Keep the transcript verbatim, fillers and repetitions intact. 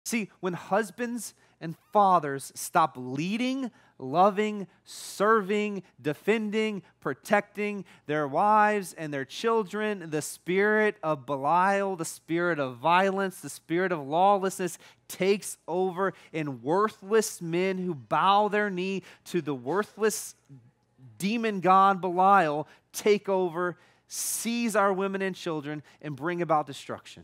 See, when husbands and fathers stop leading, loving, serving, defending, protecting their wives and their children, the spirit of Belial, the spirit of violence, the spirit of lawlessness takes over, and worthless men who bow their knee to the worthless demon god Belial take over, seize our women and children, and bring about destruction.